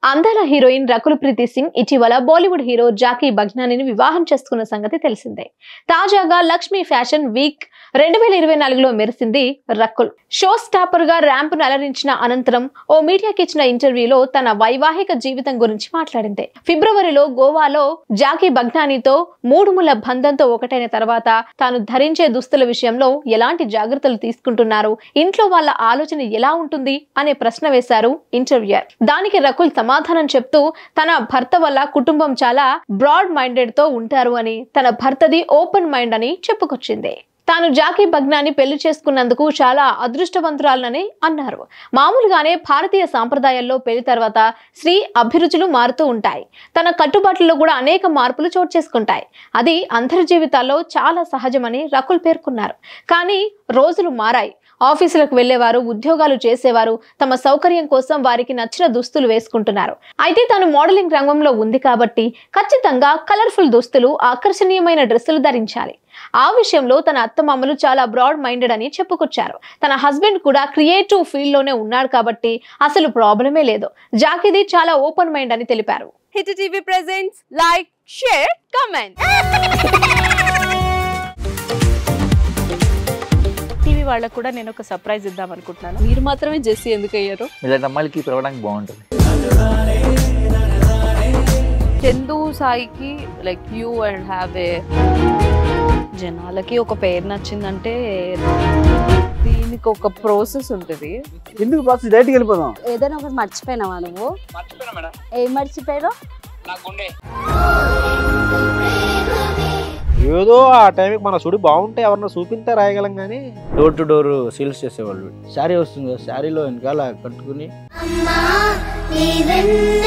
అందాల హీరోయిన్ రకుల్ ప్రీతి సింగ్ ఇటీవల Bollywood hero Jackie బగ్నానీని వివాహం చేసుకున్న సంగతి తెలిసిందే. తాజాగా లక్ష్మీ ఫ్యాషన్ వీక్ 2024లో మెరిసింది రకుల్. షో స్టాపర్ గా ర్యాంప్ ను అలరించిన అనంతరం ఓ మీడియాకి ఇచ్చిన ఇంటర్వ్యూలో తన వైవాహిక జీవితం గురించి మాట్లాడింది. ఫిబ్రవరిలో గోవాలో జాకీ బగ్నానీతో 3 ముళ్ల బంధంతో ఒకటైన తర్వాత తాను ధరించే దుస్తుల విషయంలో ఎలాంటి జాగ్రత్తలు తీసుకుంటున్నారు, ఇంట్లో వాళ్ళ ఆలోచన ఎలా ఉంటుంది అనే ప్రశ్న వేశారు ఇంటర్వ్యూయర్. దానికి రకుల్ సమాధానం చెప్తూ తన భర్త వల్ల కుటుంబం చాలా బ్రాడ్ మైండెడ్ తో ఉంటారు అని, తన భర్తది ఓపెన్ మైండ్ అని చెప్పుకొచ్చింది. తాను జాకీ బగ్నాని పెళ్లి చేసుకున్నందుకు చాలా అదృష్టవంతురాలనని అన్నారు. మామూలుగానే భారతీయ సాంప్రదాయాల్లో పెళ్లి తర్వాత స్త్రీ అభిరుచులు మారుతూ ఉంటాయి. తన కట్టుబాట్లలో కూడా అనేక మార్పులు చోటు చేసుకుంటాయి. అది అందరి జీవితాల్లో చాలా సహజమని రకుల్ పేర్కొన్నారు. కానీ రోజులు మారాయి. ఆఫీసులకు వెళ్లేవారు, ఉద్యోగాలు చేసేవారు తమ సౌకర్యం కోసం వారికి నచ్చిన దుస్తులు వేసుకుంటున్నారు. అయితే తాను మోడలింగ్ రంగంలో ఉంది కాబట్టి ఖచ్చితంగా కలర్ఫుల్ దుస్తులు, ఆకర్షణీయమైన డ్రెస్సులు ధరించాలి. ఆ విషయంలో తన అత్తమామలు చాలా బ్రాడ్ మైండెడ్ అని చెప్పుకొచ్చారు. తన హస్బెండ్ కూడా క్రియేటివ్ ఫీల్డ్ లోనే ఉన్నాడు కాబట్టి అసలు ప్రాబ్లమే లేదు. జాకీది చాలా ఓపెన్ మైండ్ అని తెలిపారు. Hit TV presents like, share, comment. TV వాళ్ళకు కూడా నేను ఒక సర్ప్రైజ్ ఇద్దాం అనుకుంటున్నాను. మీరు మాత్రమే జెస్సీ ఎందుకు అయ్యారు? ఇలాంటి అమ్మాయిలకి పిలవడానికి బాగుంటుంది. చందు సాయికి like you and have a జనాలకి ఒక పేరు నచ్చిందంటే దీనికి ఒక ప్రాసెస్ ఉంటుంది. ఎందుకు ప్రాసెస్ డైరెక్ట్‌గా వెళ్ళిపోదాం. ఏదైనా ఒకటి మర్చిపోయినావా నువ్వు? మర్చిపోయినా మేడం. ఏం మర్చిపోయావు? నా గుండె. ఏదో ఆ టైంకి మన సుడి బాగుంటే ఎవరన్నా చూపిస్తే రాయగలం కానీ డోర్ టు డోర్ సేల్స్ చేసేవాళ్ళు. శారీ వస్తుంది, శారీలో వెనకాల కట్టుకుని